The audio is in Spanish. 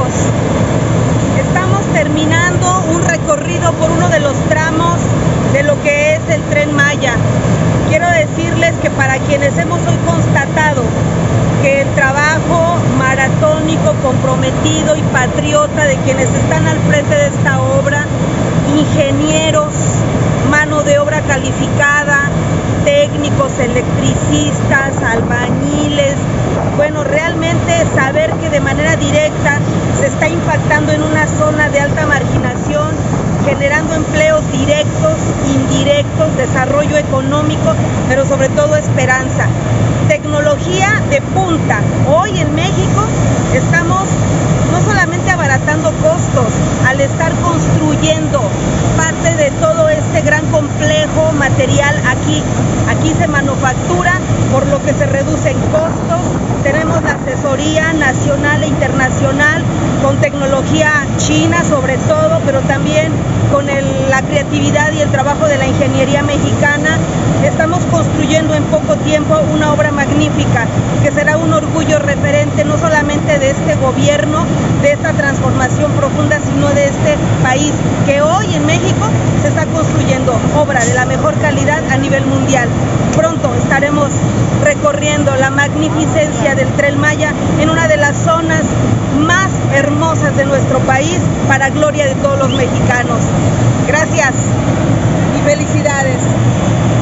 Estamos terminando un recorrido por uno de los tramos de lo que es el Tren Maya. Quiero decirles que para quienes hemos hoy constatado que el trabajo maratónico, comprometido y patriota de quienes están al frente de esta obra, ingenieros, mano de obra calificada, técnicos, electricistas, albañiles, bueno, realmente saber que de manera directa se está impactando en una zona de alta marginación, generando empleos directos, indirectos, desarrollo económico, pero sobre todo esperanza. Tecnología de punta. Hoy en México estamos no solamente abaratando costos al estar construyendo parte de todo este gran complejo material aquí. Aquí se manufactura, por lo que se reducen costos. Tenemos la asesoría nacional e internacional con tecnología china sobre todo, pero también con la creatividad y el trabajo de la ingeniería mexicana. Estamos construyendo en poco tiempo una obra magnífica que será un orgullo referente no solamente de este gobierno, de esta transformación profunda, sino de este país que hoy en México se está construyendo obra de la mejor calidad a nivel mundial. Pronto estaremos recorriendo la magnificencia del Tren Maya en una de las zonas más hermosas de nuestro país para gloria de todos los mexicanos. Gracias y felicidades.